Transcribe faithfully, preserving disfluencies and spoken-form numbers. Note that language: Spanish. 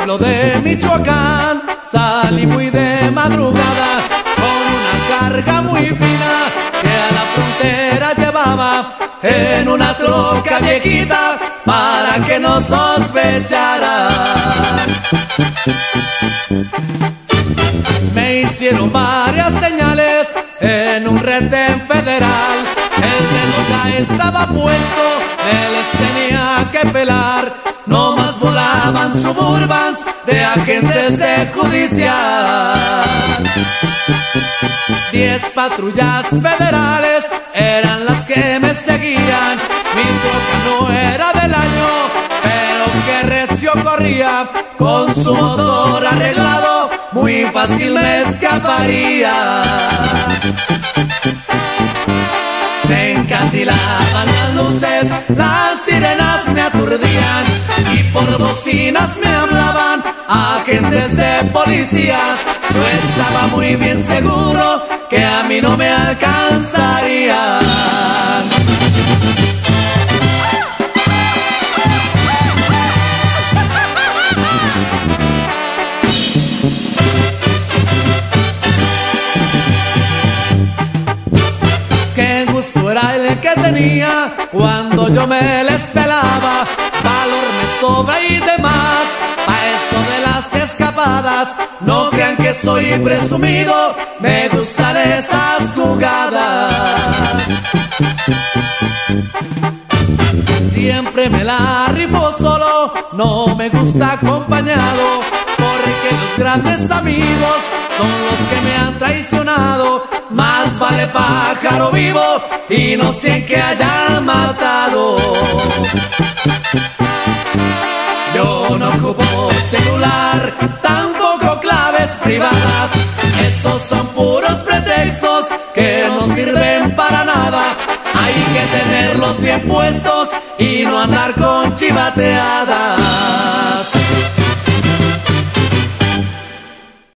pueblo de Michoacán salí muy de madrugada con una carga muy fina que a la frontera llevaba en una troca viejita para que no sospecharan. Me hicieron varias señales en un retén federal. El dedo ya estaba puesto, me les tenía que pelar. No más volaban Suburbans de agentes de judicial. Diez patrullas federales eran las que me seguían. Mi troca no era del año, pero que recio corría. Con su motor arreglado, muy fácil me escaparía. Me encandilaban las luces, las sirenas me aturdían y por bocinas me hablaban agentes de policías. Yo estaba muy bien seguro que a mí no me alcanzarían. Qué gusto era el que tenía cuando yo me les pelaba. Valor me sobra y demás pa' eso de las escapadas. No crean que soy presumido, me gustan esas jugadas. Siempre me la rifo solo, no me gusta acompañado, porque los grandes amigos son los que me han traicionado. Más vale pájaro vivo y no sé que hayan matado. Yo no ocupo celular, tampoco claves privadas. Esos son puros pretextos que no sirven para nada. Hay que tenerlos bien puestos y no andar con chivateadas.